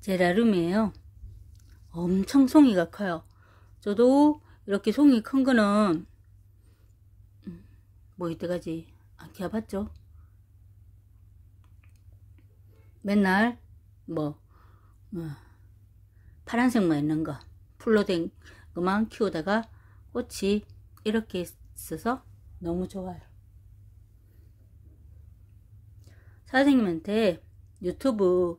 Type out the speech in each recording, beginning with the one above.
제라름이에요. 엄청 송이가 커요. 저도 이렇게 송이 큰 거는 뭐 이때까지 안 키워봤죠. 맨날 파란색만 있는 거, 풀로 된 것만 키우다가 꽃이 이렇게 있어서 너무 좋아요. 사장님한테 유튜브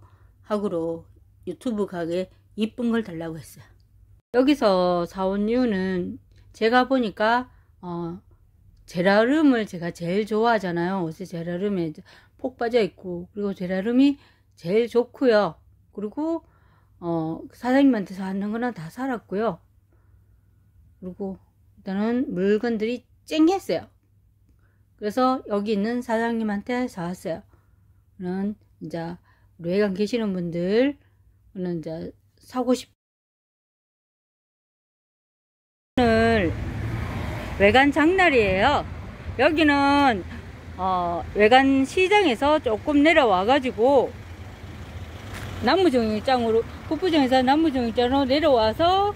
가게 이쁜 걸 달라고 했어요. 여기서 사온 이유는 제가 보니까 제라름을 제가 제일 좋아하잖아요. 옷에 제라름에 폭 빠져 있고, 그리고 제라름이 제일 좋고요. 그리고 사장님한테 사는 거는 다 살았고요. 그리고 일단은 물건들이 쨍했어요. 그래서 여기 있는 사장님한테 사왔어요. 저는 이제 우리 외관 계시는 분들은 이제 사고 싶. 오늘 외관 장날이에요. 여기는 외관 시장에서 조금 내려와 가지고 남부정육장으로, 북부정에서 남부정육장으로 내려와서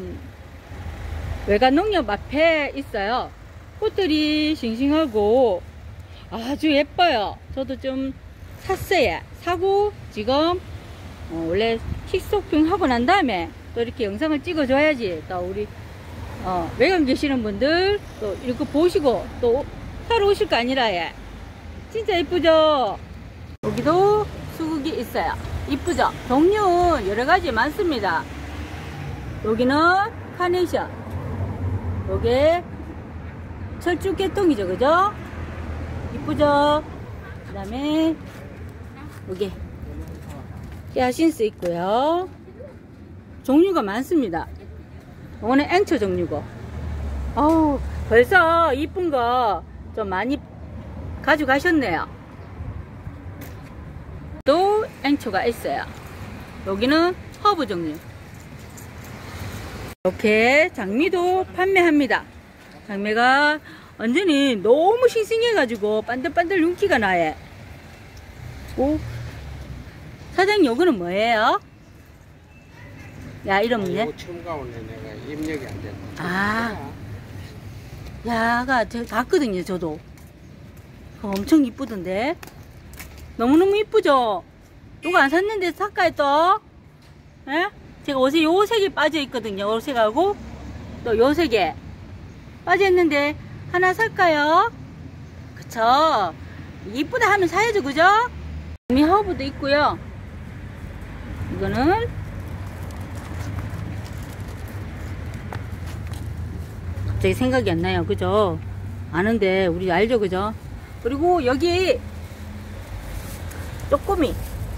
외관 농협 앞에 있어요. 꽃들이 싱싱하고 아주 예뻐요. 저도 좀 샀어요. 사고 지금 원래 틱쇼핑 하고 난 다음에 또 이렇게 영상을 찍어줘야지 또 우리 외관 계시는 분들 또 이렇게 보시고 또 사러 오실 거 아니라. 예. 진짜 이쁘죠? 여기도 수국이 있어요. 이쁘죠? 종류 여러가지 많습니다. 여기는 카네이션, 요게 철쭉개똥이죠, 그죠? 이쁘죠? 그 다음에 요게 히아신스 있고요. 종류가 많습니다. 요거는 앵처 종류고. 벌써 이쁜 거 좀 많이 가져가셨네요. 또 앵처가 있어요. 여기는 허브 종류. 이렇게 장미도 판매합니다. 장미가 완전히 너무 싱싱해 가지고 반들반들 윤기가 나요. 사장님, 요거는 뭐예요? 야, 이름이? 처음 가오네. 내가 입력이 안 됐다. 야가 제가 봤거든요. 저도 엄청 이쁘던데. 너무너무 이쁘죠? 요거 안 샀는데 살까요 또? 예? 제가 옷에 요 색이 빠져 있거든요. 요 색하고 또 요 색에 빠져 있는데 하나 살까요? 그쵸? 이쁘다 하면 사야죠, 그죠? 미허브도 있고요. 이거는 갑자기 생각이 안 나요, 그죠? 아는데 우리 알죠, 그죠? 그리고 여기 쪼꼬미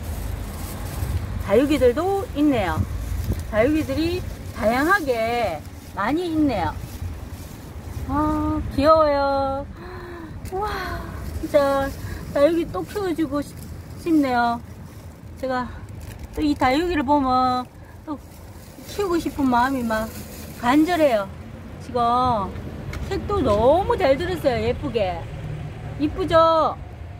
다육이들도 있네요. 다육이들이 다양하게 많이 있네요. 귀여워요. 와, 진짜 다육이 또 키워주고 싶네요. 제가 또 이 다육이를 보면 또 키우고 싶은 마음이 막 간절해요. 지금 색도 너무 잘 들었어요. 예쁘게. 이쁘죠?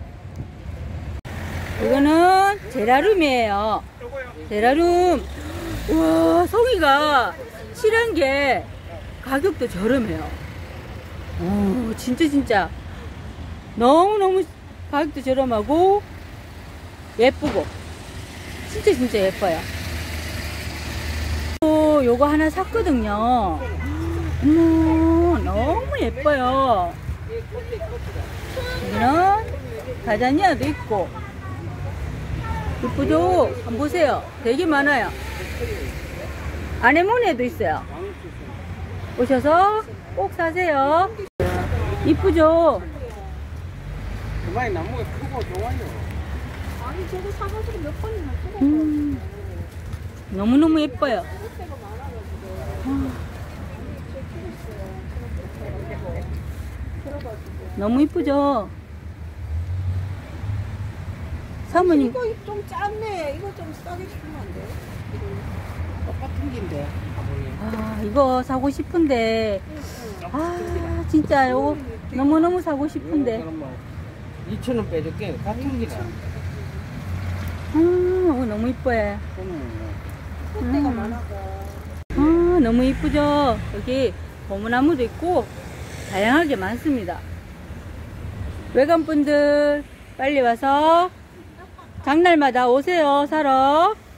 이거는 제라름이에요. 제라름. 우와, 송이가 실한 게 가격도 저렴해요. 진짜 너무너무 가격도 저렴하고 예쁘고 진짜 예뻐요. 요거 하나 샀거든요. 너무 예뻐요. 여기는 가자니아도 있고 이쁘죠? 한번 보세요. 되게 많아요. 아네모네도 있어요. 오셔서 꼭 사세요. 이쁘죠? 그만이 나무가 크고 좋아요. 아니, 저도 사가지고 몇 번이나 쓰고. 너무너무 예뻐요. 너무 이쁘죠? 사모님. 이거 좀 작네. 이거 좀 싸게 주면 안 돼요? 똑같은 긴데. 이거 사고 싶은데. 진짜 요거 너무너무 사고 싶은데. 2,000원 빼줄게. 같은 기라. 이거 너무 이뻐요. 꽃대가 많아서. 아, 너무 이쁘죠? 여기 고무나무도 있고 다양하게 많습니다. 외관분들 빨리 와서 장날마다 오세요, 사러.